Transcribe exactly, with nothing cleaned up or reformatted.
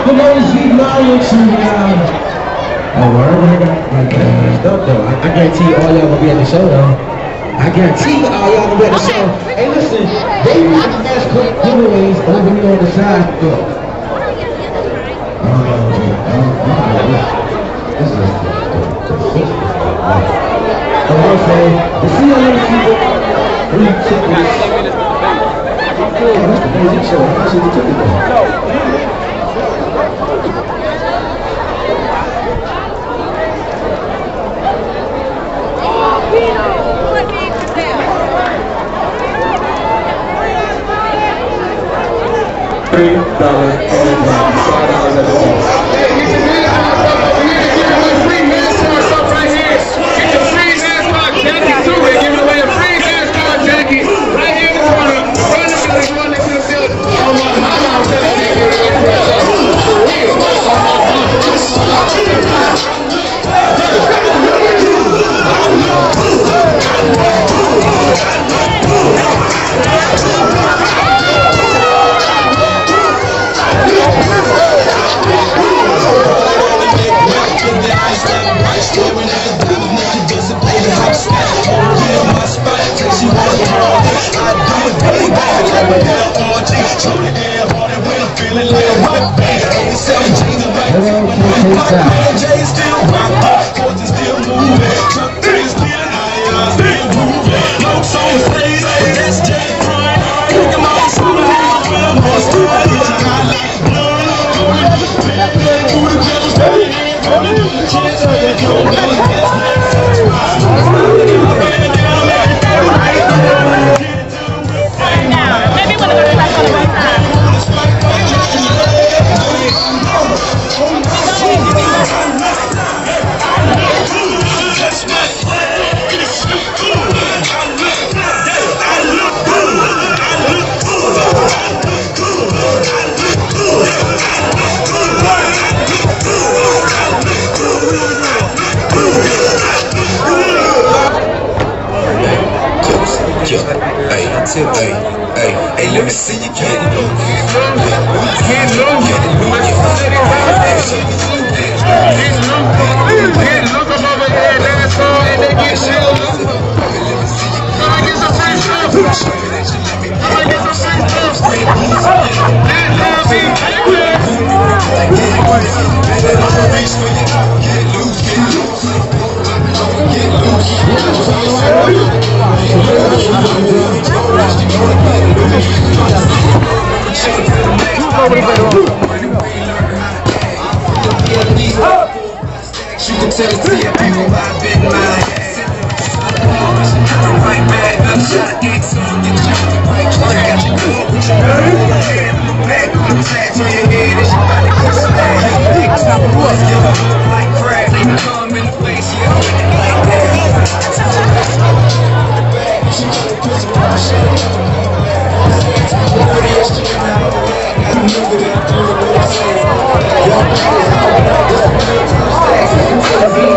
can always leave knowledge to um, oh, word, I got like that messed up though. I, I guarantee you all y'all gonna be at the show though. I guarantee you all y'all gonna be at the show. Hey, listen, they use the best quick giveaways over here on the side though. Oh, this is I want to say, the C L M people, we took this. Oh, that's the basic show. How much did we took it though? Three dollars, five dollars at the moment. Hey, hey, hey, let me see you get it. Get low, get low, get look up over there, that's all, and they get shit. Can I get some free stuff? Can I get some free stuff? That love me, get loose, get loose, get loose, get loose. You can tell it's the people I've been mine. Right back, I'm shot, get some, get you. I got you good with your head. Look back, look back to your head, and she about to cut some ass. Big top of us, give up like crap. They come in the face, yeah, like that. She got to put some on shit. I